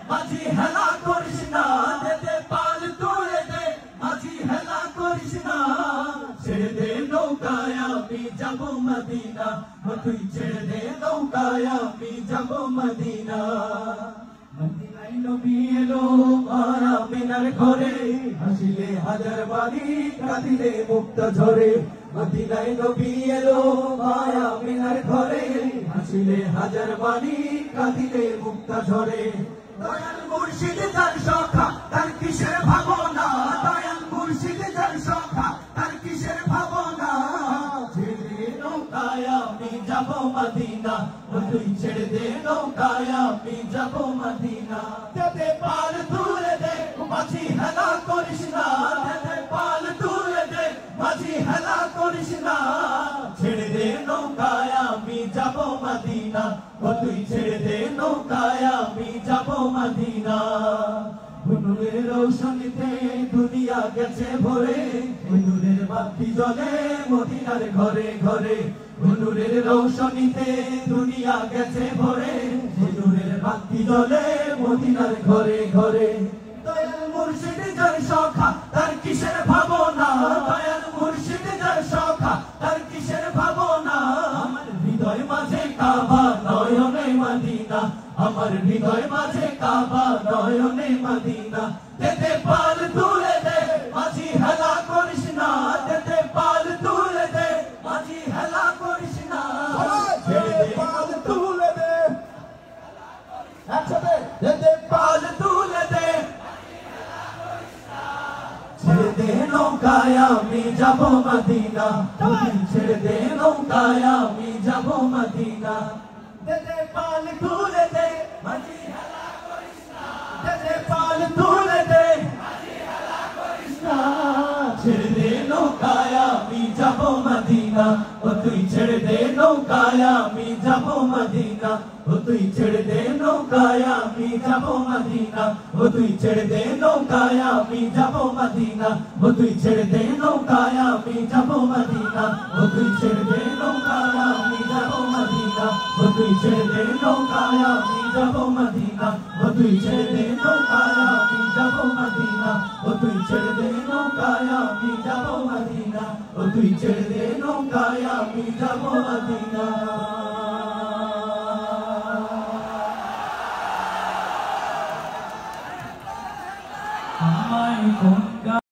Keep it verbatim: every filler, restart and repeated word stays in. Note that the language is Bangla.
মাঝি হেলা করিস না দে দে পাল তুলে দে মাঝি হেলা করিস না ছেড়ে দে নৌকায় আমি যাব মদিনা ও তুই ছেড়ে দে নৌকায় আমি যাব মদিনা মদিনায় নবী এলো মায়া মিনার ঘরে হাসিলে হাজার বাড়ি কাঁদিলে মুক্তা ঝরে মদিনায় নবী এলো মায়া মিনার ঘরে হাসিলে হাজার বাড়ি কাঁদিলে মুক্তা ঝরে দয়াল মুর্শিদ যার সখা তার কিসের ভাবনা দয়াল মুর্শিদ যার সখা তার কিসের ভাবনা ছেড়ে নৌকায় আমি যাব মদিনা ও তুই ছেড়ে দে নৌকায় আমি যাব মদিনা দে দে পাল তুলে দে মাঝি হেলা করিস না দে দে পাল তুলে দে মাঝি হেলা করিস না ছেড়ে দে নৌকায় আমি যাব মদিনা ও তুই ছেড়ে দে নৌকায় আমি যাব মদিনা নূরের রৌশনীতে দুনিয়া গেছে ভরে নূরের বাতি জ্বলে মদিনার ঘরে ঘরে নূরের রৌশনীতে দুনিয়া গেছে ভরে নূরের বাতি জ্বলে মদিনার ঘরে ঘরে দয়াল মুর্শিদ যার সখা তার কিসের ভাবনা দয়াল মুর্শিদ যার সখা তার কিসের ভাবনা আমার হৃদয় মাঝে কাবা নয়নে মদিনা আমার হৃদয় মাঝে কাবা নয়নে মদিনা দে দে পাল তুলে দে মাঝি হেলা করিস না দে দে পাল তুলে দে মাঝি হেলা করিস না ছেড়ে দে পাল তুলে দে একসাথে দে দে পাল তুলে দে ছেড়ে দে নৌকায় আমি যাব মদিনা তুই ছেড়ে দে নৌকায় আমি যাব মদিনা দে দে পাল তুলে দে মাঝি হেলা করিস না দে দে পাল তুলে দে মাঝি হেলা করিস না ছেড়ে দে নৌকায় আমি যাব মদিনা ও তুই ছেড়ে দে নৌকায় আমি যাব মদিনা ও তুই ছেড়ে দে নৌকায় আমি যাব মদিনা ও তুই ছেড়ে দে নৌকায় আমি যাব মদিনা ও তুই ছেড়ে দে নৌকায় আমি যাব মদিনা ও তুই ছেড়ে দে নৌকায় আমি যাব মদিনা ও তুই ছেড়ে দে নৌকায় আমি যাব মদিনা ও তুই ছেড়ে দে নৌকায় আমি যাব মদিনা ও তুই ছেড়ে দে নৌকায় আমি যাব মদিনা ও তুই ছেড়ে দে নৌকায় আমি যাব মদিনা